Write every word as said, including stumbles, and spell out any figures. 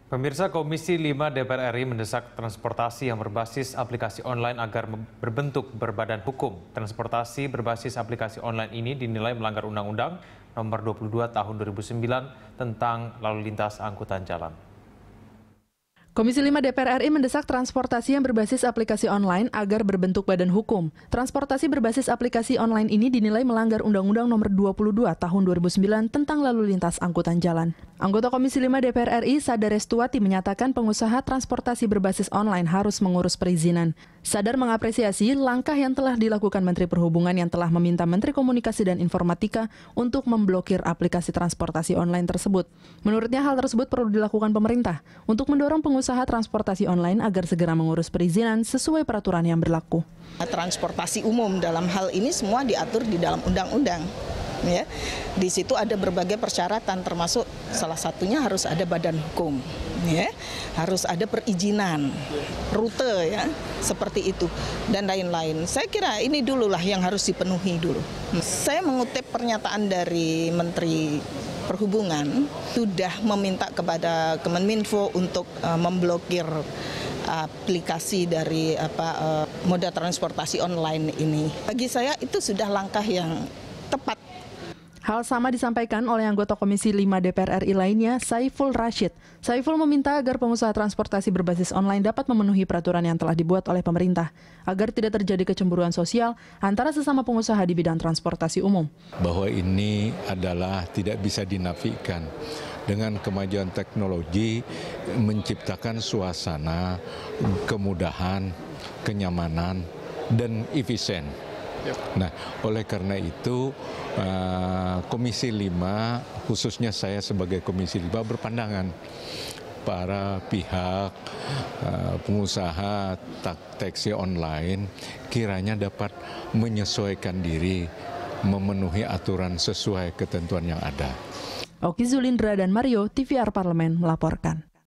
Pemirsa, Komisi lima D P R R I mendesak transportasi yang berbasis aplikasi online agar berbentuk berbadan hukum. Transportasi berbasis aplikasi online ini dinilai melanggar Undang-Undang Nomor dua puluh dua Tahun dua ribu sembilan tentang lalu lintas angkutan jalan. Komisi lima D P R R I mendesak transportasi yang berbasis aplikasi online agar berbentuk badan hukum. Transportasi berbasis aplikasi online ini dinilai melanggar Undang-Undang Nomor dua puluh dua Tahun dua ribu sembilan tentang lalu lintas angkutan jalan. Anggota Komisi lima D P R R I, Sadar Restuati, menyatakan pengusaha transportasi berbasis online harus mengurus perizinan. Sadar mengapresiasi langkah yang telah dilakukan Menteri Perhubungan yang telah meminta Menteri Komunikasi dan Informatika untuk memblokir aplikasi transportasi online tersebut. Menurutnya hal tersebut perlu dilakukan pemerintah untuk mendorong pengusaha transportasi online agar segera mengurus perizinan sesuai peraturan yang berlaku. Transportasi umum dalam hal ini semua diatur di dalam undang-undang. Ya, di situ ada berbagai persyaratan, termasuk salah satunya harus ada badan hukum, ya, harus ada perizinan, rute, ya, seperti itu dan lain-lain. Saya kira ini dululah yang harus dipenuhi dulu. Saya mengutip pernyataan dari Menteri Perhubungan sudah meminta kepada Kemenminfo untuk uh, memblokir aplikasi dari apa uh, moda transportasi online ini. Bagi saya itu sudah langkah yang tepat. Hal sama disampaikan oleh anggota Komisi lima D P R R I lainnya, Saiful Rashid. Saiful meminta agar pengusaha transportasi berbasis online dapat memenuhi peraturan yang telah dibuat oleh pemerintah, agar tidak terjadi kecemburuan sosial antara sesama pengusaha di bidang transportasi umum. Bahwa ini adalah tidak bisa dinafikan. Dengan kemajuan teknologi menciptakan suasana kemudahan, kenyamanan, dan efisien. Nah, oleh karena itu Komisi lima, khususnya saya sebagai Komisi lima berpandangan para pihak pengusaha taksi online kiranya dapat menyesuaikan diri, memenuhi aturan sesuai ketentuan yang ada. Oki Zulindra dan Mario, T V R Parlemen melaporkan.